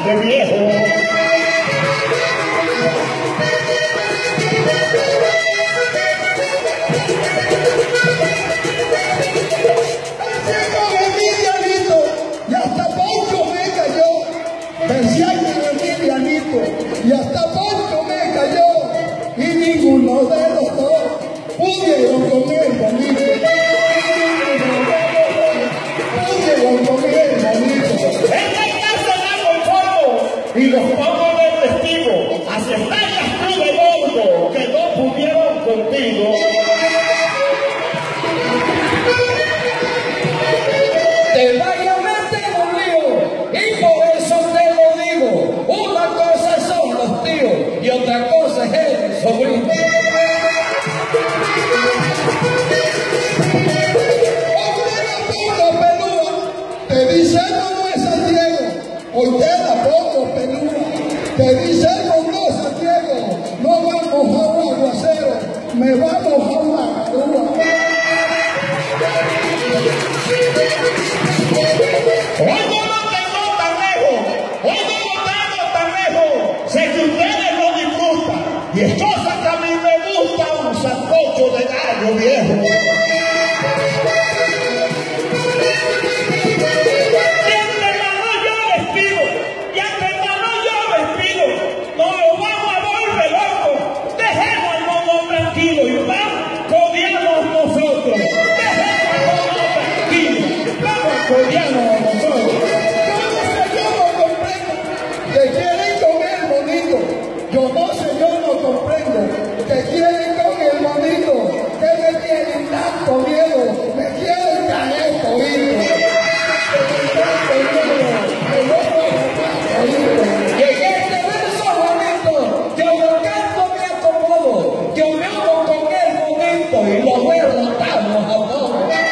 de viejo. Y hasta Poncho me cayó. Decía que el Vivianito, y hasta Poncho me cayó. Y ninguno de los dos pudieron con el bonito. Pudieron con el bonito. Esta casa da conformo y los pocos del testigo. Aceptarlas tú de gordo que no pudieron contigo. Te vaya a meter un lío, y por eso te lo digo. Una cosa son los tíos y otra cosa es el sobrino. Hombre, la pongo peluda, te dice no es Santiago. Hoy te la pongo peluda, te dice no Santiago. No vamos a un aguacero, me vamos a una grúa. Hoy no lo tengo tan lejos, hoy no lo tengo tan lejos, sé que ustedes lo disfrutan, y es cosa que a mí me gusta un sancocho de gallo viejo. Y antemano yo les pido, no lo vamos a volver loco, dejemos al mono tranquilo y vamos, codiamos nosotros, dejemos al mono tranquilo, vamos a codiarnos a nosotros. Yo no sé, yo no comprendo, que quieren con el bonito, que me tienen tanto miedo, me quieren caer todito. Y en este verso bonito, yo lo canto me acomodo, yo me hago con el bonito y lo derrotamos a todos.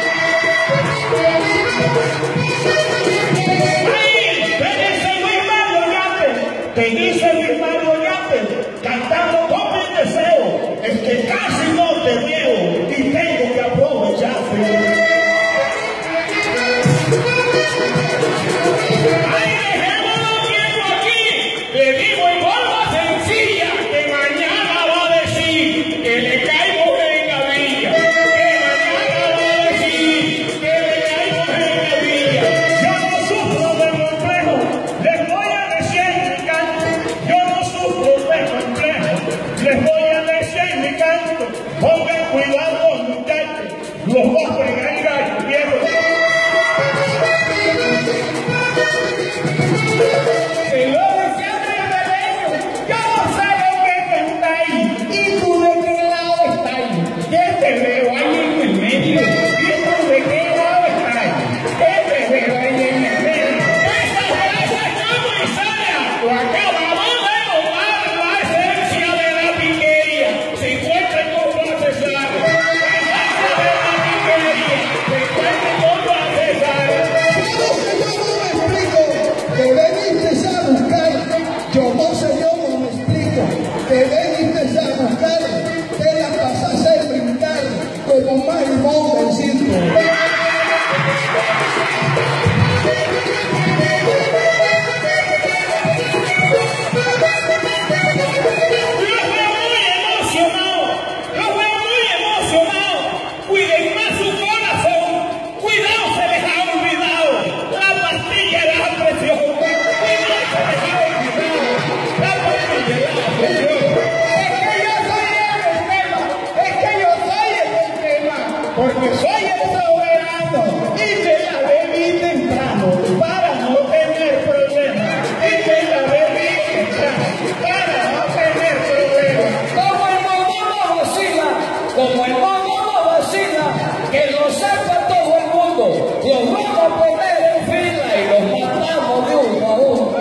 Que dice mi Mario Yape, cantando con mi deseo, es que casi no te veo y tengo que aprovecharte. Ay, dejémoslo quieto aquí, le digo en forma sencilla que mañana va a decir que le caigo en la villa, que mañana va a decir que le caigo en la villa. Yo no sufro de complejo, les voy a decir mi canto, yo no sufro de complejo, les voy a decir mi canto, pongan cuidado muchachos, los voy a pegar el gallo viejo. Y lo decía el yo no sé lo que cantáis, y tú de qué lado estáis, que te veo ahí en el medio, y tú de qué lado estáis, que te veo ahí en el medio. Esta frase está muy sana, lo acabamos de tomar la esencia de la piquería, se encuentra con procesar, la esencia de la piquería, se encuentra con procesar. Yo no sé, yo no me explico, te veniste a buscar, te la pasas a brincar como marimón del circo. Los veo muy emocionados, cuiden más su corazón, cuidado se les ha olvidado la pastilla de la presión, cuidado se les ha olvidado la pastilla de la presión. Es que yo soy el sistema, porque soy el soberano y te la bebí temprano para no tener problemas. Y te la bebí temprano para no tener problemas. Como el mono no vacila, que lo sepa todo el mundo. Los vamos a poner en fila y los matamos de uno a uno.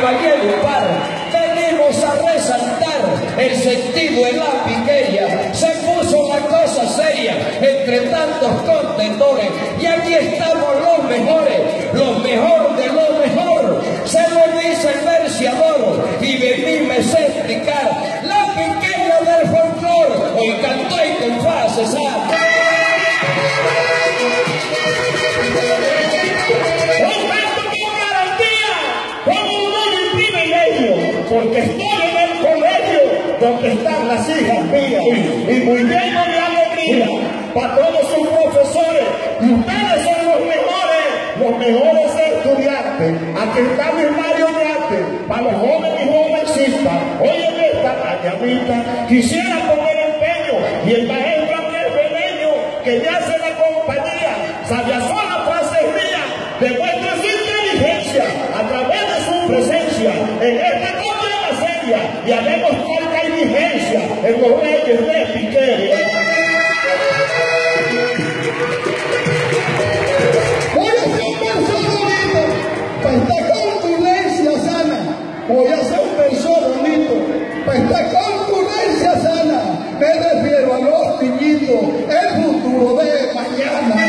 caballero par, venimos a resaltar el sentido en la piquería. Se puso la cosa seria entre tantos contendores y aquí estamos los mejores, lo mejor de lo mejor. Se lo dice el verseador y de mí me sé explicar la piquería del folclor. Hoy canto y con fase sana. Porque estoy en el colegio donde están las hijas mías y muy lleno de alegría para todos sus profesores. Y ustedes son los mejores estudiantes. Aquí está mi marionete para los jóvenes y jovencitas. Hoy en esta cañamita quisiera poner empeño y el maestro Andrés Beneño que me hace la compañía, sabia sola frases mías, demuestra su inteligencia a través de su presencia en esta y haremos falta y vigencia en los reyes de piquería. Voy a ser un verso bonito para esta concurrencia sana. Voy a ser un verso bonito para esta concurrencia sana. Me refiero a los niñitos, el futuro de mañana.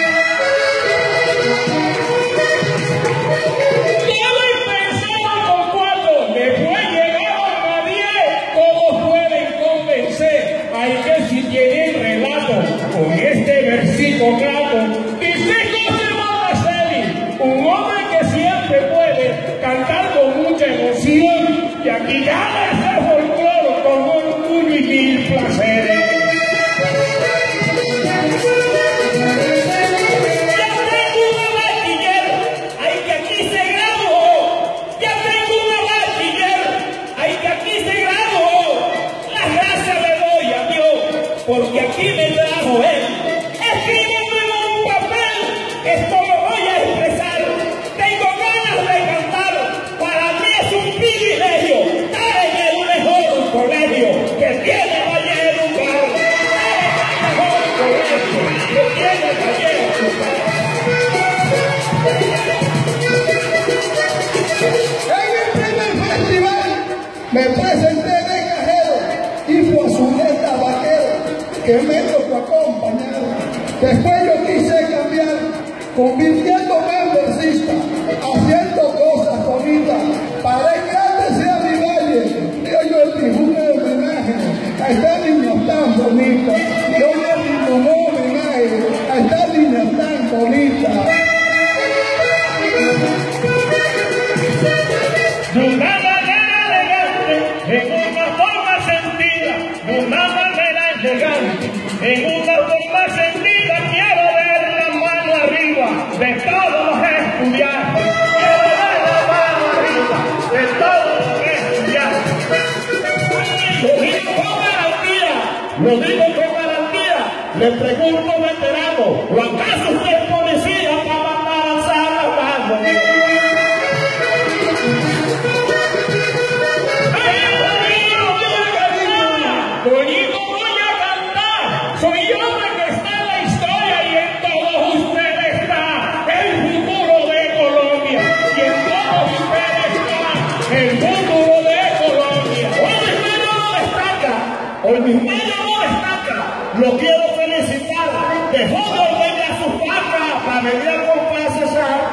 Hay que si tienen relato con este versito grato, dice José Monaceli, un hombre que siempre puede cantar con mucha emoción y aquí gana ese folclore con orgullo y mil placeres. Porque aquí me trajo él. Escríbeme en un papel, esto lo voy a expresar. Tengo ganas de cantar, para mí es un privilegio estar en el mejor colegio que tiene Valledupar. El mejor colegio que tiene Valledupar. En el primer festival me presenté de cajero y fue a su neta vaquero que me tocó acompañar. Después yo quise cambiar, convirtiéndome en versista, haciendo cosas bonitas para que grande sea mi valle. Yo le dije un homenaje a esta niña tan bonita. Yo le digo un homenaje a esta niña tan bonita. De una manera elegante, en una forma sentida, de una manera elegante, en una forma sentida, quiero ver la mano arriba de todos los estudiantes. Quiero ver la mano arriba de todos los estudiantes. Lo digo con garantía, lo digo con garantía. Le pregunto, veterano, ¿o acaso usted es policía para mandar a alzar la mano? Soy hombre que está en la historia y en todos ustedes está el futuro de Colombia. Y en todos ustedes está el futuro de Colombia. Hoy mi medio no destaca. Lo quiero felicitar. Dejó de ordeñar sus vacas para venir con clases a...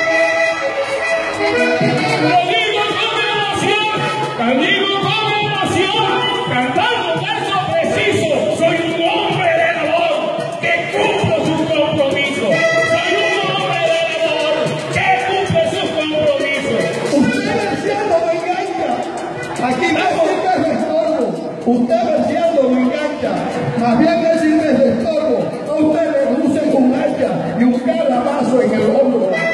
Lo digo con emoción. Lo digo con emoción. Cantando versos precisos. Soy un hombre de labor que cumple sus compromisos. Soy un hombre de labor que cumple sus compromisos. Usted verseando me engancha. Aquí no es estorbo. Usted verseando me engancha. Más bien es sin estorbo. A usted le luce un hacha y un calabazo en el hombro.